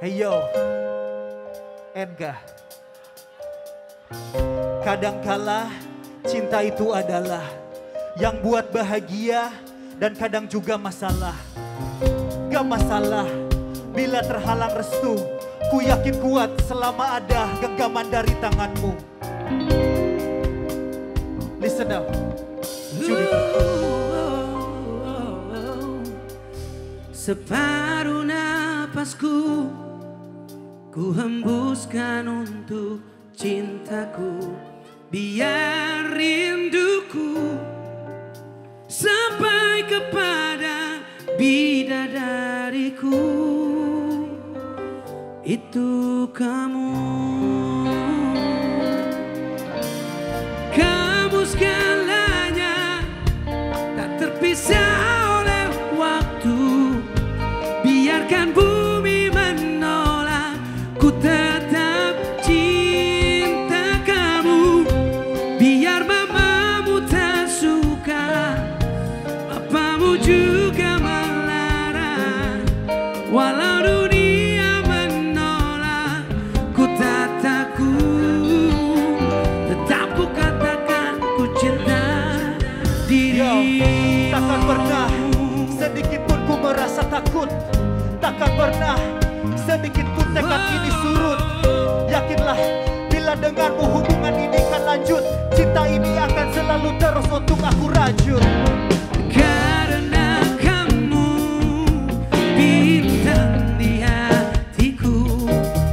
Hey yo, Enga. Kadangkala cinta itu adalah yang buat bahagia dan kadang juga masalah. Gak masalah bila terhalang restu, ku yakin kuat selama ada genggaman dari tanganmu. Listen up, Judika. Separuh napasku ku hembuskan untuk cintaku, biar rinduku sampai kepada bidadariku. Itu kamu, kamu segalanya, tak terpisah oleh waktu. Biarkan bumi menolak, ku tetap cinta kamu. Biar mamamu tak suka, papamu juga melarang. Walau dunia menolak, ku tak takut. Tetap ku katakan ku cinta dirimu. Takkan pernah sedikit pun ku merasa takut. Takkan pernah sedikit pun tekad ini surut. Yakinlah bila denganmu hubungan ini kan lanjut. Cinta ini akan selalu terus untuk aku rajut. Karena kamu bintang di hatiku,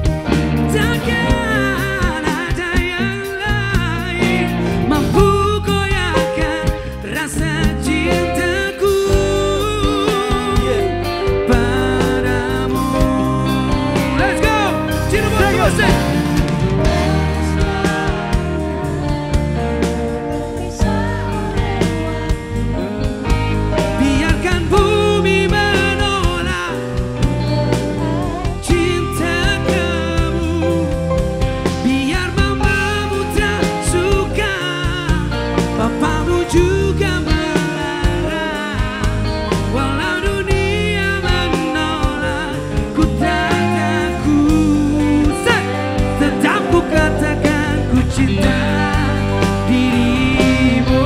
takkan ada yang lain mampu goyahkan rasa cintaku padamu. Let's go! Cirebon Musik! Biarkan bumi menolak cinta kamu. Biar mamamu tak suka, papamu juga melarang. Walau dunia menolak, ku tak takut. Tetap ku katakan ku cinta dirimu.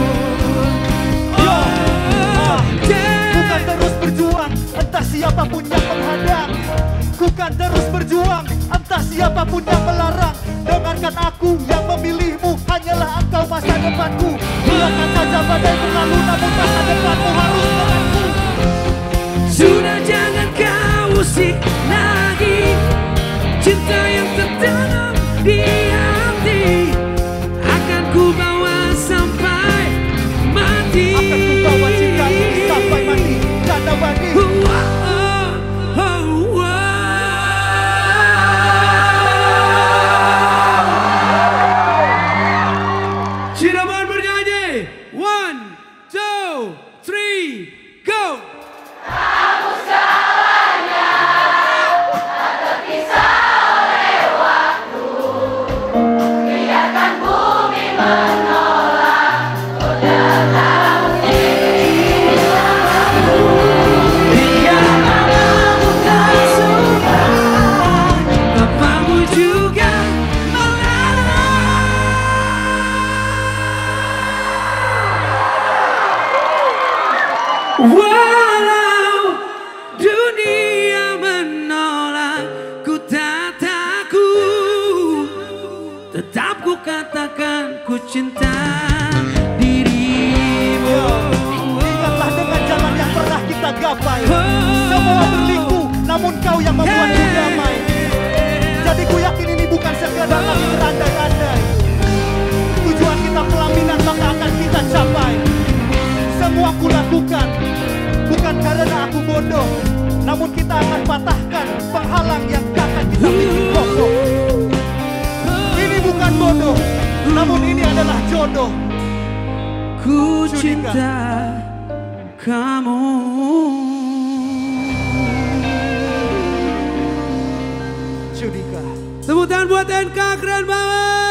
Bukan terus berjuang entah siapapun yang menghadang. Ku kan terus berjuang entah siapapun yang melarang. Dengarkan aku yang memilihmu, hanyalah engkau masa depanku. Biarkan saja badai berlalu, namun masa depanmu harus denganku. Sudah jangan kau usik lagi cinta yang tertanam di hati. Akan ku bawa sampai mati. Akan ku bawa cinta ini sampai mati. Janda bagi Cirebon bernyanyi. 1, 2, 3, go! Papamu juga melarang. Walau dunia menolak, ku tak takut. Tetap ku katakan ku cinta dirimu. ingatlah dengan jalan yang pernah kita gapai. Semua berliku, namun kau yang membuatku damai. Jadi ku yakin ini bukan sekedar lagi berandai-andai. Tujuan kita pelaminan maka akan kita capai. Semua ku lakukan bukan karena aku bodoh, namun kita akan patahkan penghalang yang akan kita bikin kokoh. Ini bukan bodoh, namun ini adalah jodoh. Ku Judika. cinta kamu. Judika. Tepuk tangan buat NK, keren banget.